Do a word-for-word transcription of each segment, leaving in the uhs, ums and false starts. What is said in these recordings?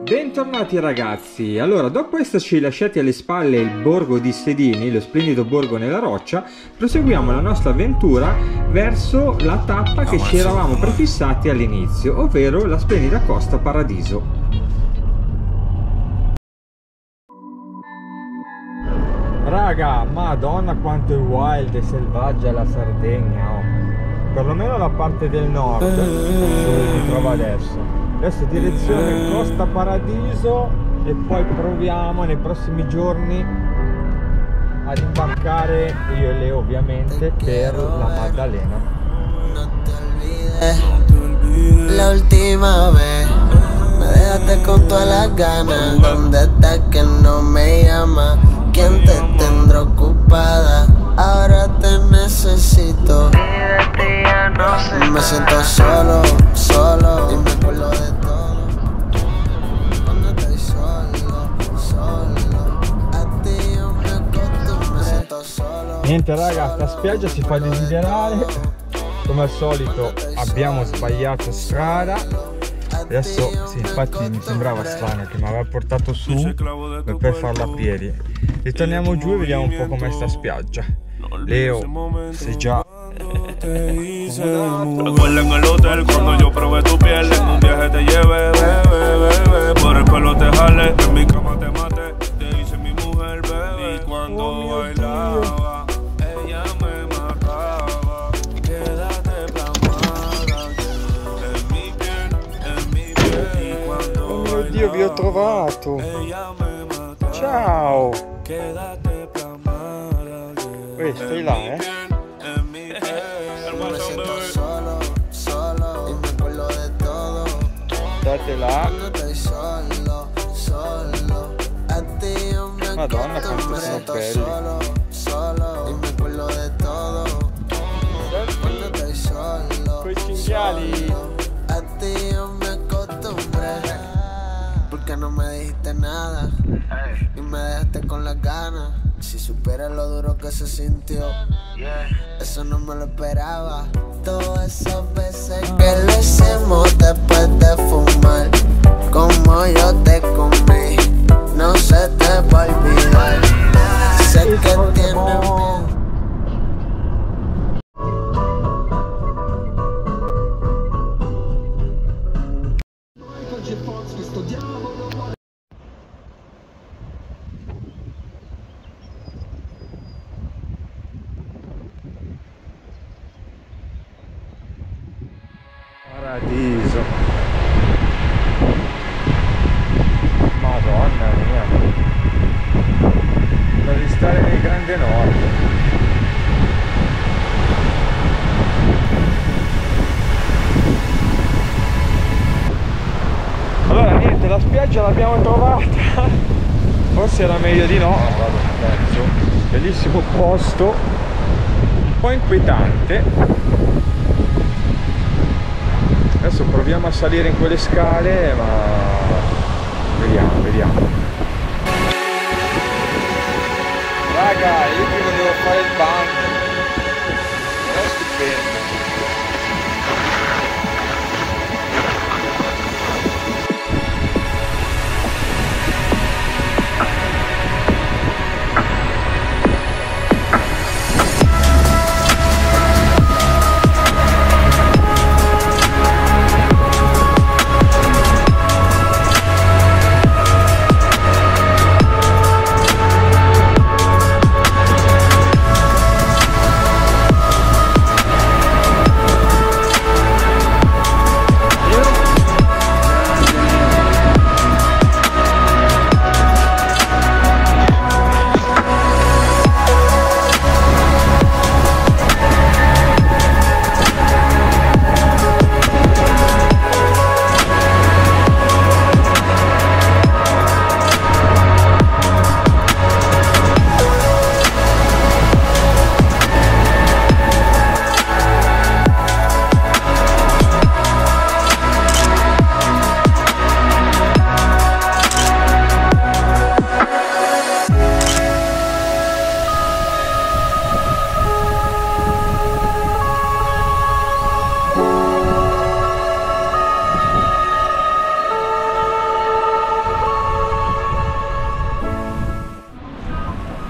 Bentornati ragazzi, allora dopo esserci lasciati alle spalle il borgo di Sedini, lo splendido borgo nella roccia, proseguiamo la nostra avventura verso la tappa che ci eravamo prefissati all'inizio, ovvero la splendida Costa Paradiso. Raga, madonna quanto è wild e selvaggia la Sardegna, oh. Perlomeno la parte del nord dove mi trovo adesso. Adesso direzione Costa Paradiso e poi proviamo nei prossimi giorni ad imbarcare, io e Leo ovviamente, per la Maddalena. La última vez me dejaste con todas las ganas. ¿Dónde estás que no me llama? ¿Quién te tendrá ocupada? Ahora te necesito. Me siento solo, solo y me acuerdo de todo. Cuando estoy solo, solo, a ti yo me acostumbro. Me siento solo. Niente raga, la spiaggia si fa desiderare. Come al solito abbiamo sbagliato strada. Adesso sì, infatti mi sembrava strano che mi aveva portato su per farla a piedi. Ritorniamo giù e vediamo un po' com'è sta spiaggia. Leo, sei già recuerda en el hotel cuando yo probé tu piel. En un viaje te llevé, bebé, bebé. Por el pelo te jale, en mi cama te maté. Te hice mi mujer, bebé. Y cuando bailaba, ella me mataba. Quédate plasmada en mi piel, en mi piel. Y cuando oh mio Dio, vi ho trovato. Ciao. Quédate plasmada. Uè, stai là, eh. State là. Madonna quanto sono belli. Quei cinghiali. Porque no me dijiste nada y me dejaste con las ganas. Si supieras lo duro que se sintió, eso no me lo esperaba. Todas esas veces que lo hicimos después de fumar, como yo te comí, no se te va a olvidar. Sé que tienes miedo. Paradiso. Madonna mia. Da ristare nel grande nord. Allora niente, la spiaggia l'abbiamo trovata. Forse era meglio di no. Vado, penso. Bellissimo posto. Un po' inquietante. Adesso proviamo a salire in quelle scale, ma vediamo, vediamo. Raga, io prima devo fare il bagno. È stupendo.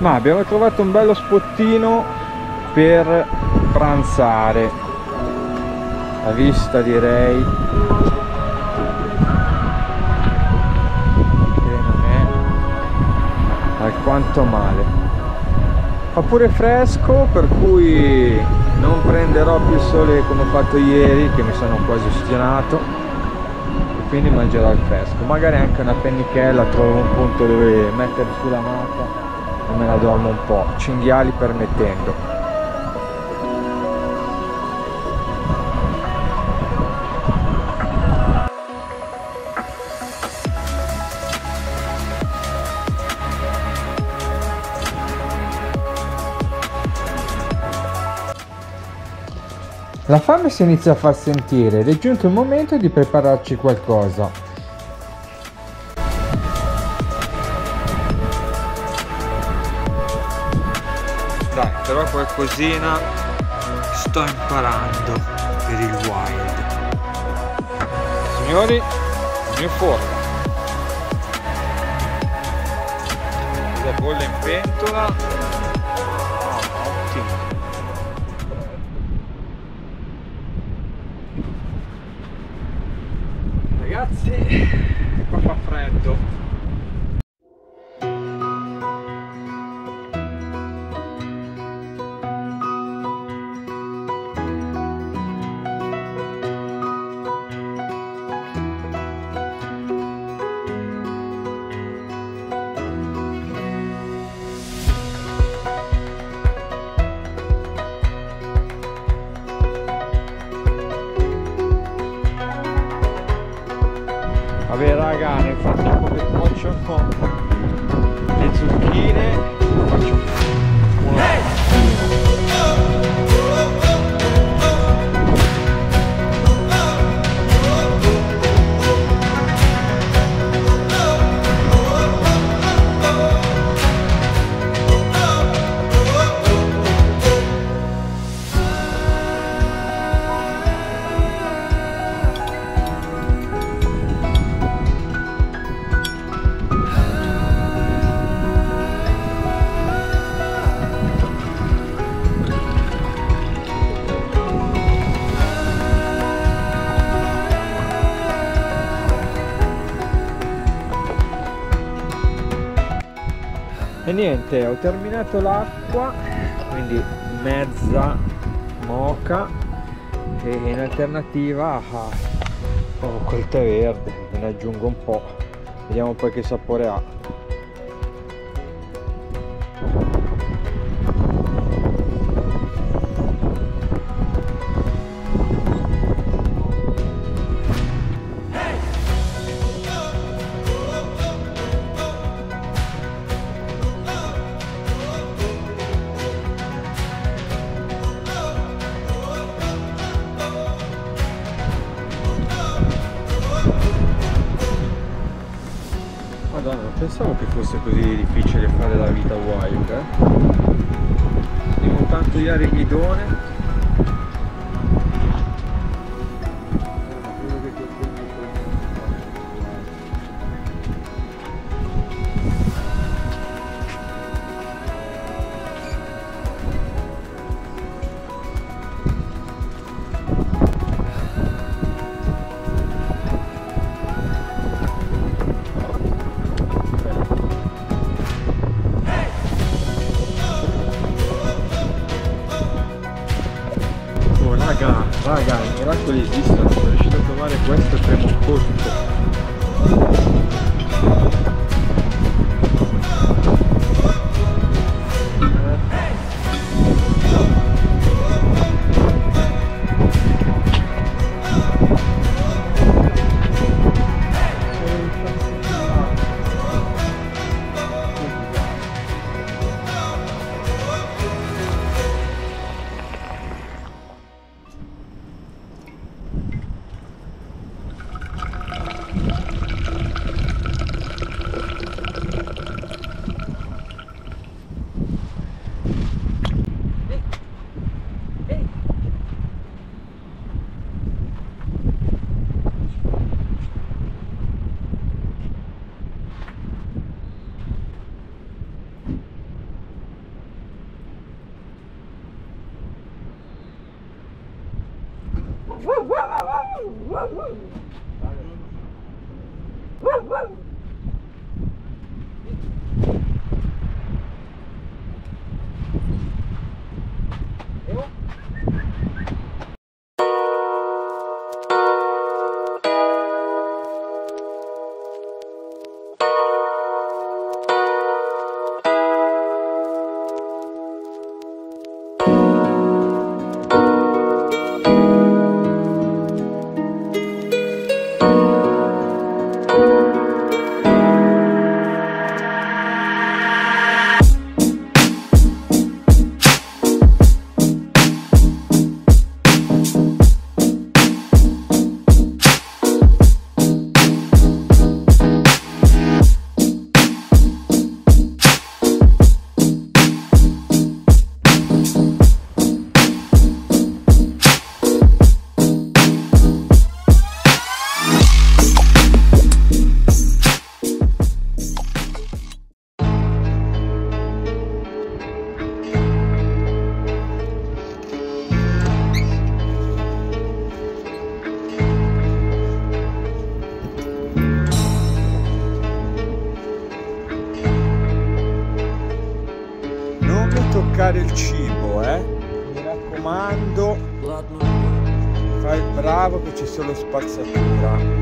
Ma abbiamo trovato un bello spottino per pranzare. La vista, direi che non è alquanto male. Fa pure fresco, per cui non prenderò più il sole come ho fatto ieri, che mi sono quasi ostionato, e quindi mangerò al fresco. Magari anche una pennichella, trovo un punto dove mettere sulla matta e me la dormo un po', cinghiali permettendo. La fame si inizia a far sentire ed è giunto il momento di prepararci qualcosa. Dai, però qualcosina sto imparando per il wild. Signori, il mio forno. La bolla in pentola. Oh, ottimo. Ragazzi, qua fa freddo. Vabbè raga, nel frattempo che cuociono le zucchine faccio una e niente, ho terminato l'acqua, quindi mezza moka, e in alternativa ah, ho col tè verde, me ne aggiungo un po', vediamo poi che sapore ha. Madonna, non pensavo che fosse così difficile fare la vita wild, eh? Devo tanto iare il bidone. mangiare il cibo, eh? Mi raccomando, fai il bravo che c'è solo spazzatura.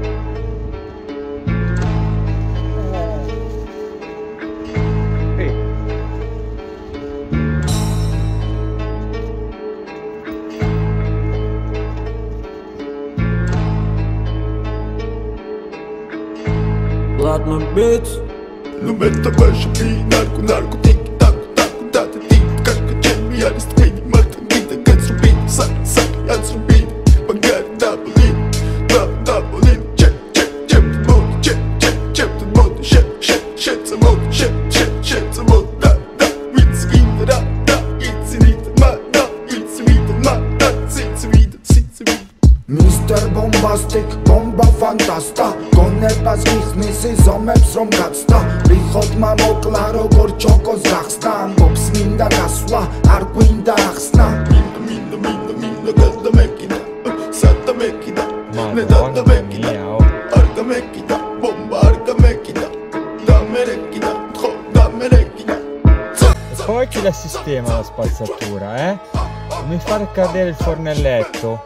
Ладно, bitch. Ну это больше пи, нарко, нарко, тики, таку, таку, дата, ти, как качели, я листвени, мартин, бита, как срубин, сак, сак, я срубин, багари, да, блин, да, да, блин, чек, чек, чек, ты мод, чек, чек, чек, ты мод, шек, шек, шек, за мод, шек, шек, шек, за мод, да, да, it's in, да, да, it's in it, ма, да, it's in it, ма, да, it's in it, it's in it. Mister Bombastic, bomba fantasta გონებას გიხსნის ზომებს რომ გაცდა რიხოდმა მოკლა როგორ ჩოკოს გახსნა ამბობს მინდა გასვლა არ გვინდა ახსნა მინდა მინდა მინდა მინდა გაზდა მეკიდა სადა მეკიდა ნედა მეკიდა არ გამეკიდა bomba არ გამეკიდა და მერეკიდა ხო და მერეკიდა. E poi chi la sistema la spazzatura, eh? Non mi fare cadere il fornelletto.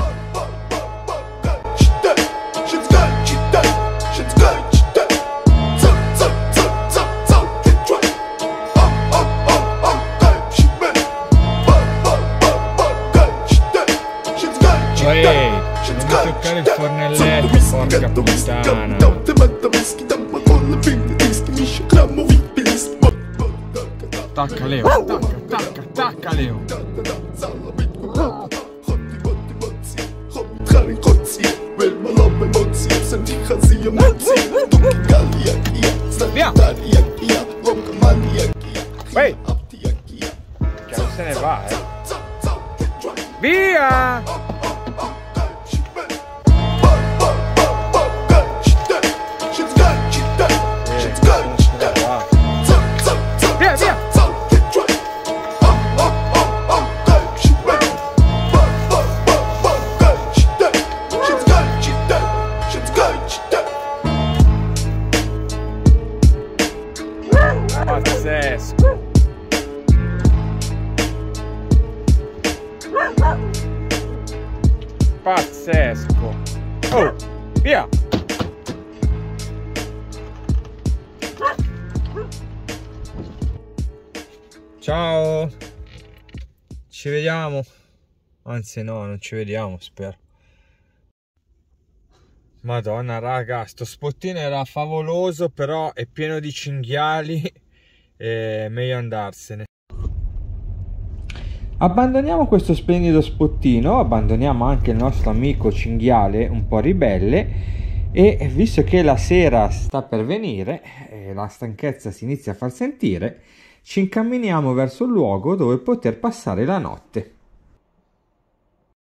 Ehi, non mi toccare il fornelletto, porca puttana. Attacca Leo, attacca, attacca, attacca Leo. Via! Ehi! Che non se ne va, eh. Via! Via, via! Pazzesco! Pazzesco! Oh, via! Ciao! Ci vediamo? Anzi no, non ci vediamo, spero. Madonna raga, sto spottino era favoloso, però è pieno di cinghiali e meglio andarsene. Abbandoniamo questo splendido spottino, abbandoniamo anche il nostro amico cinghiale un po' ribelle e visto che la sera sta per venire e la stanchezza si inizia a far sentire, ci incamminiamo verso il luogo dove poter passare la notte.